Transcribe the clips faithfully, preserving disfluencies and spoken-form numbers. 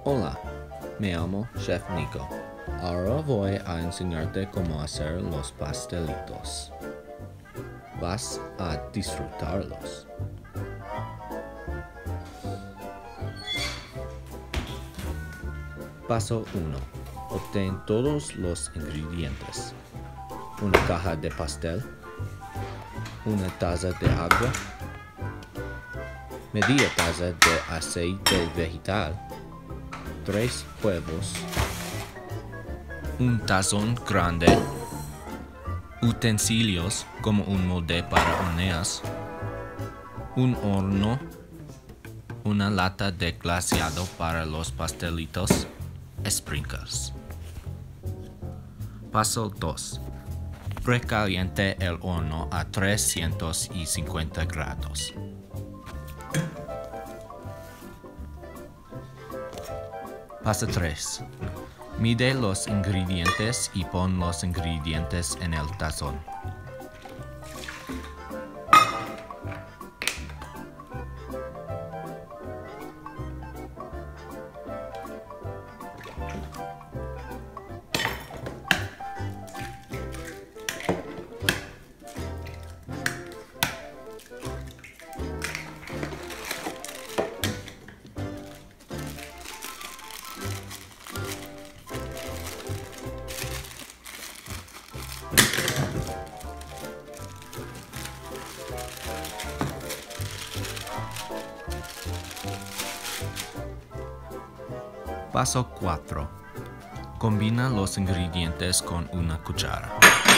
Hola, me llamo Chef Nico. Ahora voy a enseñarte cómo hacer los pastelitos. Vas a disfrutarlos. Paso uno. Obtén todos los ingredientes. Una caja de pastel, una taza de agua, media taza de aceite vegetal, tres huevos, un tazón grande, utensilios como un molde para horneas, un horno, una lata de glaseado para los pastelitos, sprinkles. Paso dos. Precaliente el horno a trescientos cincuenta grados. Paso tres. Mide los ingredientes y pon los ingredientes en el tazón. Paso cuatro. Combina los ingredientes con una cuchara.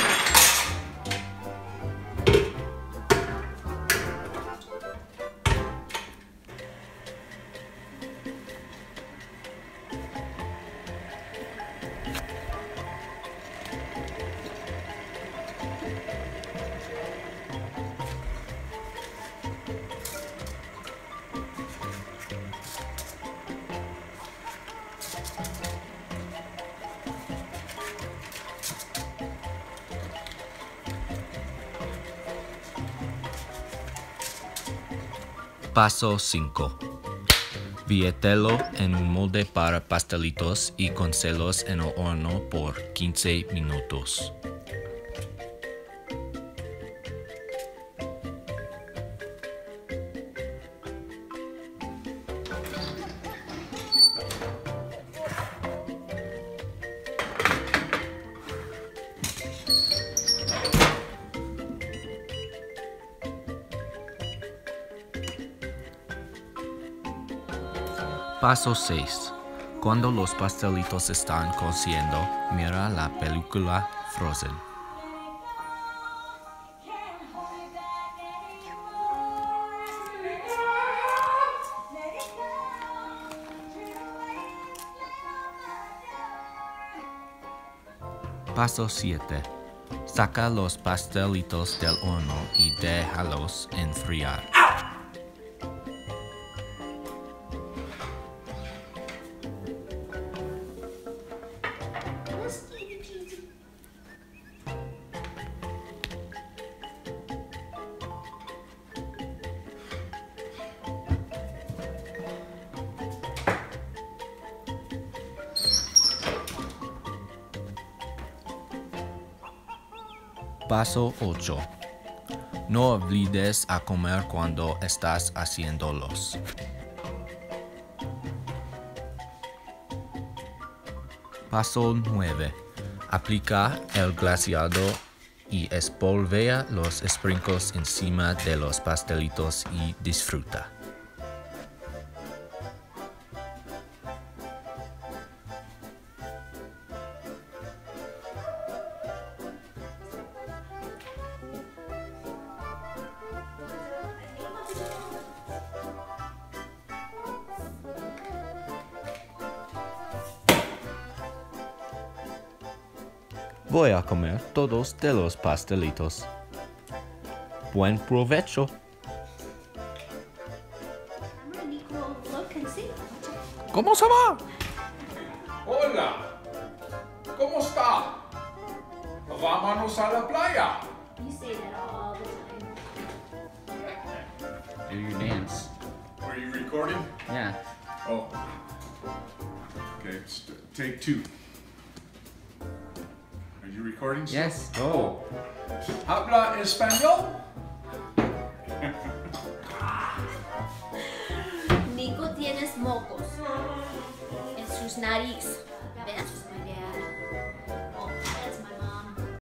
Paso cinco. Viételo en un molde para pastelitos y cócelos en el horno por quince minutos. Paso seis. Cuando los pastelitos están cociendo, mira la película Frozen. Paso siete. Saca los pastelitos del horno y déjalos enfriar. Paso ocho. No olvides a comer cuando estás haciéndolos. Paso nueve. Aplica el glaseado y espolvea los sprinkles encima de los pastelitos y disfruta. Voy a comer todos de los pastelitos. Buen provecho. ¿Cómo se va? Hola. ¿Cómo está? Vámonos a la playa. You say that all the time. Do you dance? Were you recording? Yeah. Oh. Okay, st- take two. Are you recording still? Yes, go. Habla español? Nico tiene mocos en sus nariz. ¿Ves? Muy bien.